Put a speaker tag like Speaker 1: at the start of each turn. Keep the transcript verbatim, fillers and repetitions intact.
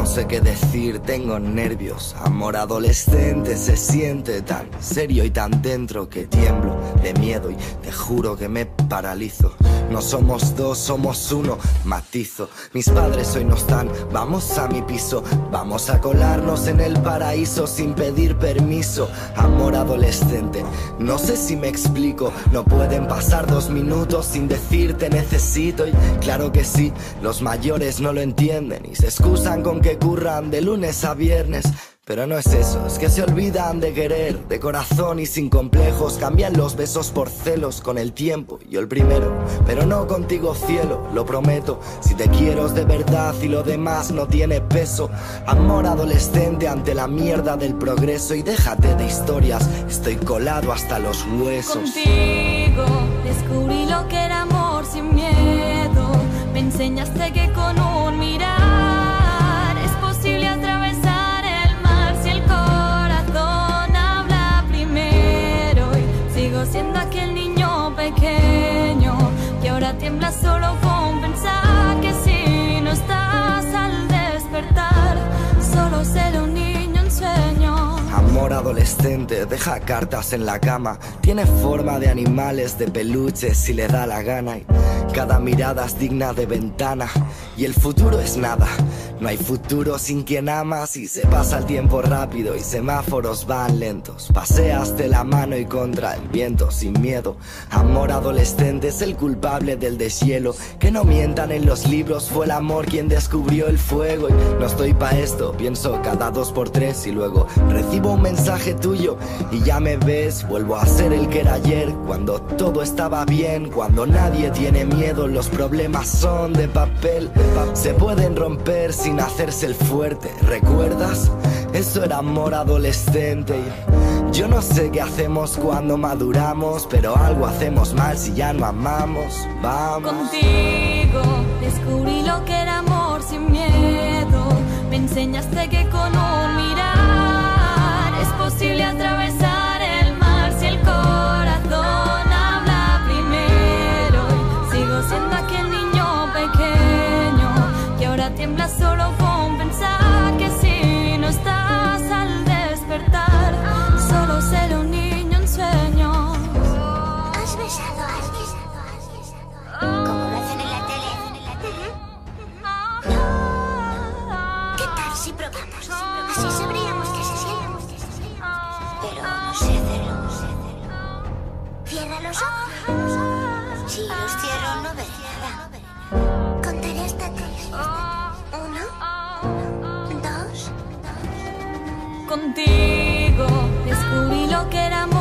Speaker 1: No sé qué decir, tengo nervios. Amor adolescente se siente tan serio y tan dentro que tiemblo de miedo y te juro que me paralizo. No somos dos, somos uno, matizo. Mis padres hoy no están, vamos a mi piso. Vamos a colarnos en el paraíso sin pedir permiso. Amor adolescente, no sé si me explico. No pueden pasar dos minutos sin decirte necesito. Y claro que sí, los mayores no lo entienden y se excusan con que curran de lunes a viernes. Pero no es eso, es que se olvidan de querer, de corazón y sin complejos. Cambian los besos por celos con el tiempo, yo el primero. Pero no contigo, cielo, lo prometo. Si te quiero es de verdad y lo demás no tiene peso. Amor adolescente ante la mierda del progreso. Y déjate de historias, estoy colado hasta los huesos.
Speaker 2: Contigo descubrí lo que era amor sin miedo. Me enseñaste que con un mirar es posible atravesar siendo aquel niño pequeño que ahora tiembla solo con pensar que si no estás al despertar solo seré un niño en sueño.
Speaker 1: Amor adolescente, deja cartas en la cama. Tiene forma de animales, de peluches si le da la gana. Y cada mirada es digna de ventana. Y el futuro es nada. No hay futuro sin quien amas. Y se pasa el tiempo rápido y semáforos van lentos. Paseas de la mano y contra el viento sin miedo. Amor adolescente es el culpable del deshielo. Que no mientan en los libros, fue el amor quien descubrió el fuego. Y no estoy pa' esto, pienso cada dos por tres. Y luego recibo un mensaje tuyo y ya me ves. Vuelvo a ser el que era ayer, cuando todo estaba bien. Cuando nadie tiene miedo, los problemas son de papel. Se pueden romper sin hacerse el fuerte. ¿Recuerdas? Eso era amor adolescente. Y yo no sé qué hacemos cuando maduramos, pero algo hacemos mal si ya no amamos. Vamos.
Speaker 2: Contigo descubrí lo que era amor sin miedo. Me enseñaste que con un mirar es posible atravesar el mar si el corazón habla primero. Y sigo siendo aquel niño pequeño que ahora tiembla solo con pensar que si no estás al despertar solo seré un niño en sueño.
Speaker 3: ¿Has besado a alguien? Como lo hacen en la tele. No. ¿Qué tal si probamos? Así sabríamos que se siente. Pero no sé hacerlo. Cierra los ojos. Si los cierro no veré nada. Contaré hasta tres. Uno, dos.
Speaker 2: Contigo descubrí lo que era amor